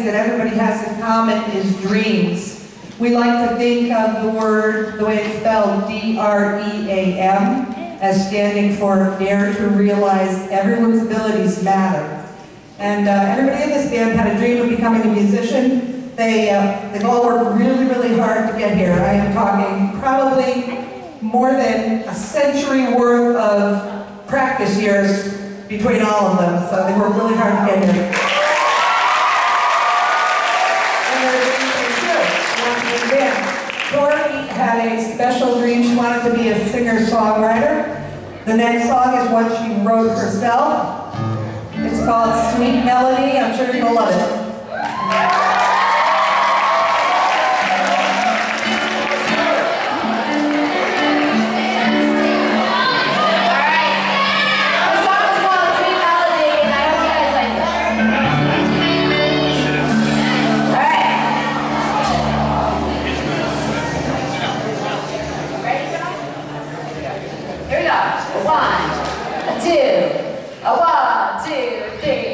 that everybody has in common is dreams. We like to think of the word, the way it's spelled, D-R-E-A-M, as standing for Dare to Realize Everyone's Abilities Matter. And everybody in this band had a dream of becoming a musician. They've all worked really, really hard to get here. I am talking probably more than a century worth of practice years between all of them. So they worked really hard to get here. And their dreams came true. Tori had a special dream. She wanted to be a singer-songwriter. The next song is one she wrote herself. It's called Sweet Melody. I'm sure you'll love it. One, two, three.